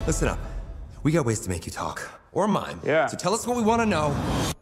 Listen up. We got ways to make you talk. Or mine. Yeah. So tell us what we want to know.